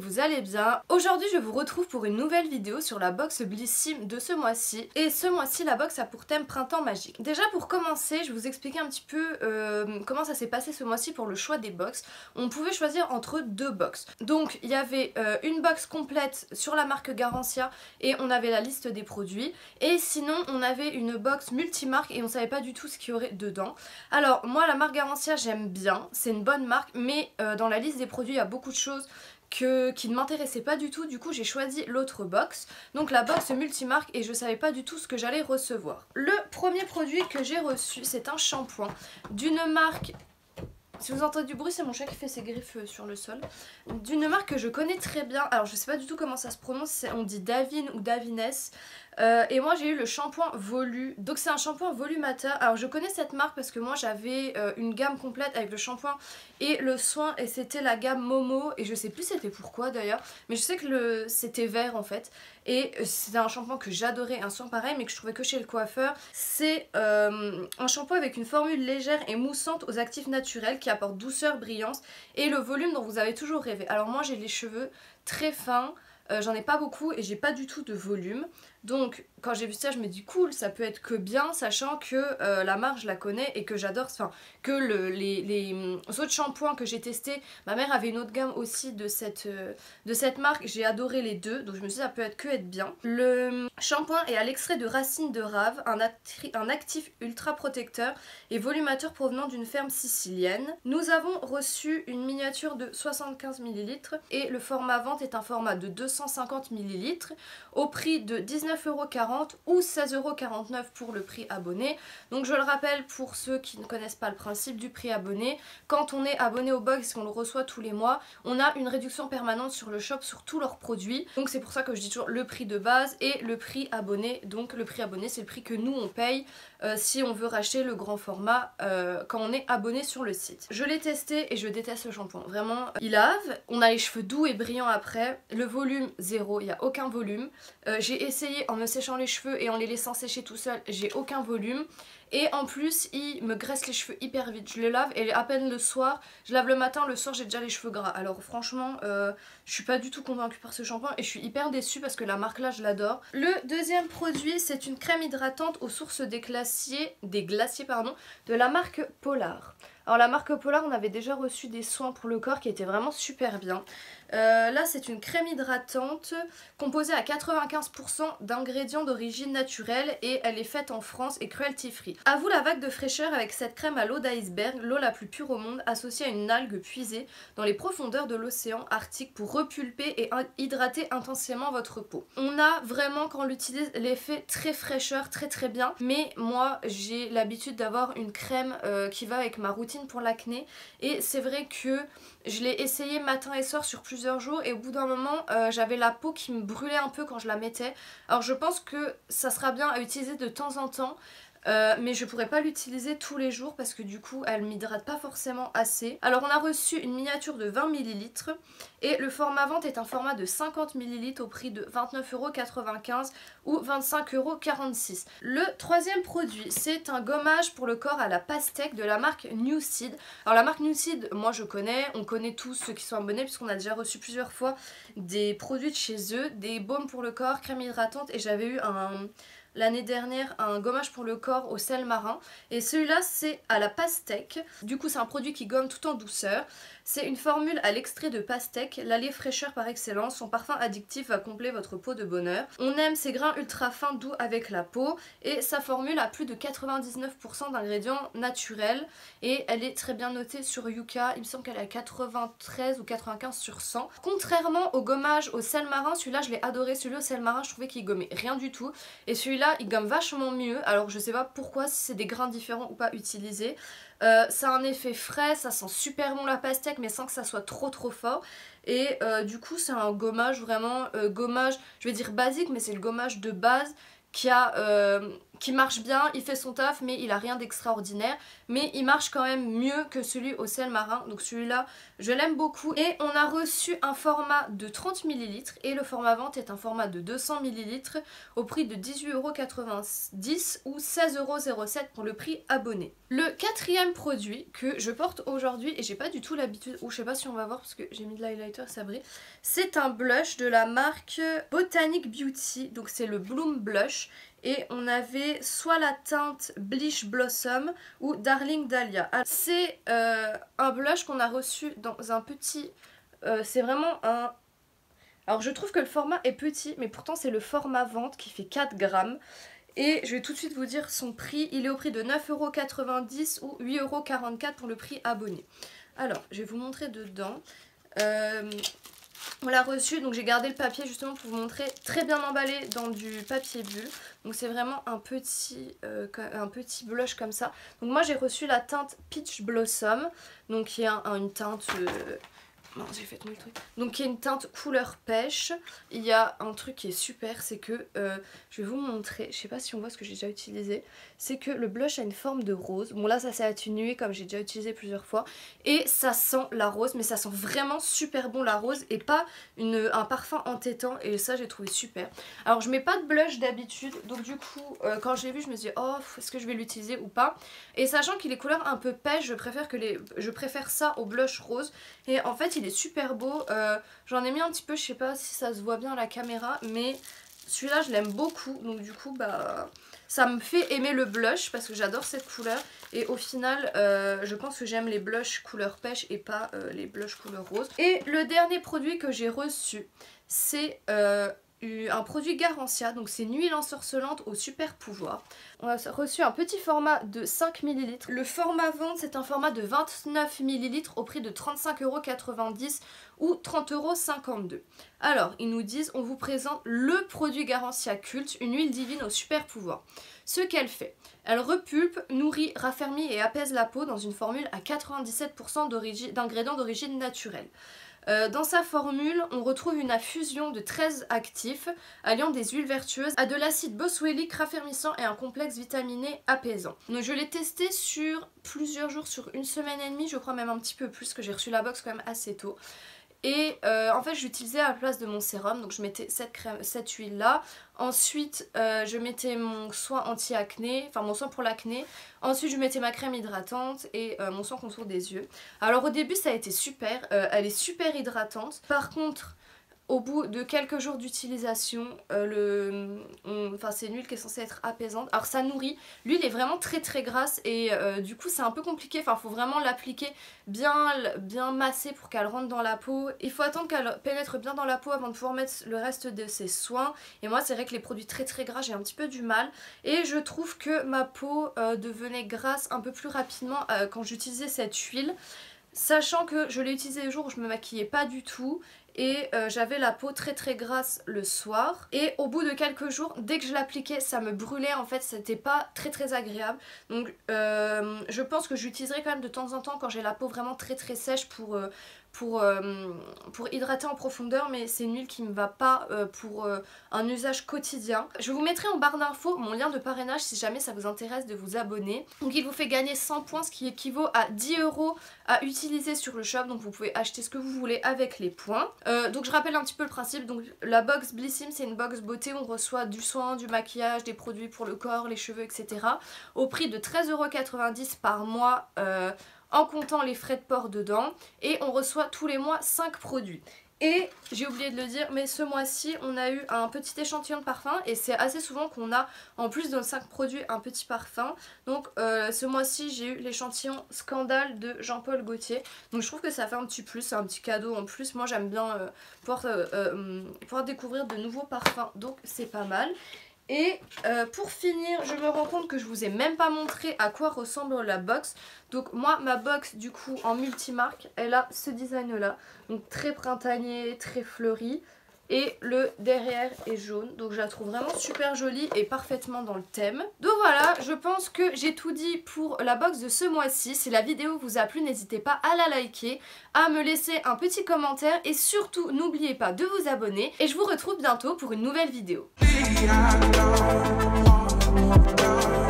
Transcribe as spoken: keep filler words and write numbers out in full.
vous allez bien. Aujourd'hui je vous retrouve pour une nouvelle vidéo sur la box Blissim de ce mois-ci. Et ce mois-ci la box a pour thème Printemps magique. Déjà pour commencer, je vais vous expliquer un petit peu euh, comment ça s'est passé ce mois-ci pour le choix des box. On pouvait choisir entre deux box. Donc il y avait euh, une box complète sur la marque Garancia et on avait la liste des produits. Et sinon on avait une box multimarque et on savait pas du tout ce qu'il y aurait dedans. Alors moi la marque Garancia j'aime bien, c'est une bonne marque, mais euh, dans la liste des produits il y a beaucoup de choses que, qui ne m'intéressaient pas du tout. Du coup j'ai choisi l'autre box, donc la box multimarque, et je savais pas du tout ce que j'allais recevoir. Le premier produit que j'ai reçu, c'est un shampoing d'une marque... Si vous entendez du bruit, c'est mon chat qui fait ses griffes sur le sol. D'une marque que je connais très bien. Alors je sais pas du tout comment ça se prononce, on dit Davines ou Davines. Euh, et moi j'ai eu le shampoing Volu. Donc c'est un shampoing volumateur. Alors je connais cette marque parce que moi j'avais euh, une gamme complète avec le shampoing et le soin, et c'était la gamme Momo. Et je sais plus c'était pourquoi d'ailleurs, mais je sais que c'était vert en fait. Et c'était un shampoing que j'adorais, un soin pareil, mais que je trouvais que chez le coiffeur. C'est euh, un shampoing avec une formule légère et moussante aux actifs naturels qui apporte douceur, brillance et le volume dont vous avez toujours rêvé. Alors moi j'ai les cheveux très fins, euh, j'en ai pas beaucoup et j'ai pas du tout de volume. Donc quand j'ai vu ça je me dis cool, ça peut être que bien, sachant que euh, la marque je la connais et que j'adore, enfin que le, les, les autres shampoings que j'ai testés, ma mère avait une autre gamme aussi de cette, euh, de cette marque, j'ai adoré les deux, donc je me suis dit ça peut être que être bien. Le shampoing est à l'extrait de racines de rave, un, un actif ultra protecteur et volumateur provenant d'une ferme sicilienne. Nous avons reçu une miniature de soixante-quinze millilitres et le format vente est un format de deux cent cinquante millilitres au prix de dix-neuf euros quarante ou seize euros quarante-neuf pour le prix abonné. Donc je le rappelle pour ceux qui ne connaissent pas le principe du prix abonné, quand on est abonné au box et qu'on le reçoit tous les mois, on a une réduction permanente sur le shop sur tous leurs produits. Donc c'est pour ça que je dis toujours le prix de base et le prix abonné. Donc le prix abonné c'est le prix que nous on paye euh, si on veut racheter le grand format euh, quand on est abonné sur le site. Je l'ai testé et je déteste le shampoing. Vraiment, il lave, on a les cheveux doux et brillants après, le volume zéro, il n'y a aucun volume. Euh, j'ai essayé en me séchant les cheveux et en les laissant sécher tout seul, j'ai aucun volume. Et en plus il me graisse les cheveux hyper vite. Je les lave et à peine le soir, je lave le matin, le soir j'ai déjà les cheveux gras. Alors franchement euh, je suis pas du tout convaincue par ce shampoing et je suis hyper déçue parce que la marque là je l'adore. Le deuxième produit c'est une crème hydratante aux sources des glaciers, des glaciers pardon, de la marque Polar. Alors la marque Polar, on avait déjà reçu des soins pour le corps qui étaient vraiment super bien. Euh, là c'est une crème hydratante composée à quatre-vingt-quinze pour cent d'ingrédients d'origine naturelle et elle est faite en France et cruelty free. A vous la vague de fraîcheur avec cette crème à l'eau d'iceberg, l'eau la plus pure au monde, associée à une algue puisée dans les profondeurs de l'océan Arctique pour repulper et hydrater intensément votre peau. On a vraiment quand on l'utilise l'effet très fraîcheur, très très bien, mais moi j'ai l'habitude d'avoir une crème euh, qui va avec ma routine pour l'acné et c'est vrai que je l'ai essayé matin et soir sur plusieurs jours et au bout d'un moment euh, j'avais la peau qui me brûlait un peu quand je la mettais. Alors je pense que ça sera bien à utiliser de temps en temps. Euh, mais je pourrais pas l'utiliser tous les jours parce que du coup elle m'hydrate pas forcément assez. Alors on a reçu une miniature de vingt millilitres et le format vente est un format de cinquante millilitres au prix de vingt-neuf euros quatre-vingt-quinze ou vingt-cinq euros quarante-six. Le troisième produit c'est un gommage pour le corps à la pastèque de la marque Nucide. Alors la marque Nucide moi je connais, on connaît tous ceux qui sont abonnés puisqu'on a déjà reçu plusieurs fois des produits de chez eux, des baumes pour le corps, crème hydratante, et j'avais eu un... l'année dernière un gommage pour le corps au sel marin et celui-là c'est à la pastèque. Du coup c'est un produit qui gomme tout en douceur. C'est une formule à l'extrait de pastèque, l'allée fraîcheur par excellence. Son parfum addictif va combler votre peau de bonheur. On aime ses grains ultra fins doux avec la peau et sa formule a plus de quatre-vingt-dix-neuf pour cent d'ingrédients naturels et elle est très bien notée sur Yuka. Il me semble qu'elle est à quatre-vingt-treize ou quatre-vingt-quinze sur cent. Contrairement au gommage au sel marin, celui-là je l'ai adoré. Celui au sel marin je trouvais qu'il gommait rien du tout et celui-là il gomme vachement mieux. Alors je sais pas pourquoi, si c'est des grains différents ou pas utilisés. Euh, ça a un effet frais, ça sent super bon la pastèque mais sans que ça soit trop trop fort. Et euh, du coup c'est un gommage vraiment, euh, gommage je vais dire basique, mais c'est le gommage de base qui a, euh, qui marche bien, il fait son taf mais il a rien d'extraordinaire, mais il marche quand même mieux que celui au sel marin, donc celui-là je l'aime beaucoup. Et on a reçu un format de trente millilitres et le format vente est un format de deux cents millilitres au prix de dix-huit euros quatre-vingt-dix ou seize euros zéro sept pour le prix abonné. Le quatrième produit que je porte aujourd'hui et j'ai pas du tout l'habitude, ou je sais pas si on va voir parce que j'ai mis de l'highlighter, ça brille, c'est un blush de la marque Botanic Beauty, donc c'est le Bloom Blush. Et on avait soit la teinte Bleach Blossom ou Darling Dahlia. C'est euh, un blush qu'on a reçu dans un petit... Euh, c'est vraiment un... Alors je trouve que le format est petit, mais pourtant c'est le format vente qui fait quatre grammes. Et je vais tout de suite vous dire son prix. Il est au prix de neuf euros quatre-vingt-dix ou huit euros quarante-quatre pour le prix abonné. Alors, je vais vous montrer dedans. Euh... On l'a reçu, donc j'ai gardé le papier justement pour vous montrer, très bien emballé dans du papier bulle. Donc c'est vraiment un petit, euh, un petit blush comme ça. Donc moi j'ai reçu la teinte Peach Blossom, donc qui est un, un, une teinte... Euh... Non, j'ai fait tout le truc. Donc qui est une teinte couleur pêche. Il y a un truc qui est super, c'est que, euh, je vais vous montrer, je sais pas si on voit ce que j'ai déjà utilisé, c'est que le blush a une forme de rose. Bon là ça s'est atténué comme j'ai déjà utilisé plusieurs fois. Et ça sent la rose, mais ça sent vraiment super bon la rose et pas une, un parfum entêtant. Et ça j'ai trouvé super. Alors je mets pas de blush d'habitude, donc du coup euh, quand je l'ai vu je me suis dit oh est-ce que je vais l'utiliser ou pas. Et sachant qu'il est couleur un peu pêche, je préfère, que les... je préfère ça au blush rose. Et en fait il est super beau, euh, j'en ai mis un petit peu, je sais pas si ça se voit bien à la caméra, mais celui-là je l'aime beaucoup, donc du coup bah ça me fait aimer le blush parce que j'adore cette couleur. Et au final euh, je pense que j'aime les blushs couleur pêche et pas euh, les blushs couleur rose. Et le dernier produit que j'ai reçu c'est euh, un produit Garancia, donc c'est une huile ensorcelante au super pouvoir. On a reçu un petit format de cinq millilitres. Le format vente c'est un format de vingt-neuf millilitres au prix de trente-cinq euros quatre-vingt-dix ou trente euros cinquante-deux. Alors ils nous disent on vous présente le produit Garancia culte, une huile divine au super pouvoir. Ce qu'elle fait, elle repulpe, nourrit, raffermit et apaise la peau dans une formule à quatre-vingt-dix-sept pour cent d'ingrédients d'origine naturelle. Euh, dans sa formule, on retrouve une infusion de treize actifs, alliant des huiles vertueuses à de l'acide boswellique raffermissant et un complexe vitaminé apaisant. Donc je l'ai testé sur plusieurs jours, sur une semaine et demie, je crois même un petit peu plus, que j'ai reçu la box quand même assez tôt. Et euh, en fait je l'utilisais à la place de mon sérum, donc je mettais cette, crème, cette huile là. Ensuite euh, je mettais mon soin anti-acné, enfin mon soin pour l'acné. Ensuite je mettais ma crème hydratante et euh, mon soin contour des yeux. Alors au début ça a été super, euh, elle est super hydratante. Par contre au bout de quelques jours d'utilisation, euh, le, on, enfin c'est une huile qui est censée être apaisante. Alors ça nourrit, l'huile est vraiment très très grasse et euh, du coup c'est un peu compliqué. Enfin il faut vraiment l'appliquer bien, bien massée pour qu'elle rentre dans la peau. Il faut attendre qu'elle pénètre bien dans la peau avant de pouvoir mettre le reste de ses soins. Et moi c'est vrai que les produits très très gras j'ai un petit peu du mal. Et je trouve que ma peau euh, devenait grasse un peu plus rapidement euh, quand j'utilisais cette huile. Sachant que je l'ai utilisée les jours où je me maquillais pas du tout. Et euh, j'avais la peau très très grasse le soir. Et au bout de quelques jours, dès que je l'appliquais, ça me brûlait. En fait, c'était pas très très agréable. Donc euh, je pense que j'utiliserai quand même de temps en temps quand j'ai la peau vraiment très très sèche pour... Euh, Pour, euh, pour hydrater en profondeur, mais c'est une huile qui ne me va pas euh, pour euh, un usage quotidien. Je vous mettrai en barre d'infos mon lien de parrainage si jamais ça vous intéresse de vous abonner. Donc il vous fait gagner cent points, ce qui équivaut à dix euros à utiliser sur le shop, donc vous pouvez acheter ce que vous voulez avec les points. Euh, donc je rappelle un petit peu le principe, donc la box Blissim c'est une box beauté où on reçoit du soin, du maquillage, des produits pour le corps, les cheveux, et cetera au prix de treize euros quatre-vingt-dix par mois, euh, en comptant les frais de port dedans, et on reçoit tous les mois cinq produits. Et j'ai oublié de le dire, mais ce mois-ci on a eu un petit échantillon de parfum et c'est assez souvent qu'on a en plus de nos cinq produits un petit parfum. Donc euh, ce mois-ci j'ai eu l'échantillon Scandale de Jean-Paul Gaultier. Donc je trouve que ça fait un petit plus, c'est un petit cadeau en plus. Moi j'aime bien euh, pouvoir, euh, euh, pouvoir découvrir de nouveaux parfums, donc c'est pas mal. Et euh, pour finir, je me rends compte que je vous ai même pas montré à quoi ressemble la box. Donc moi, ma box du coup en multimarque, elle a ce design là. Donc très printanier, très fleuri. Et le derrière est jaune, donc je la trouve vraiment super jolie et parfaitement dans le thème. Donc voilà, je pense que j'ai tout dit pour la box de ce mois-ci. Si la vidéo vous a plu, n'hésitez pas à la liker, à me laisser un petit commentaire et surtout n'oubliez pas de vous abonner. Et je vous retrouve bientôt pour une nouvelle vidéo. walk down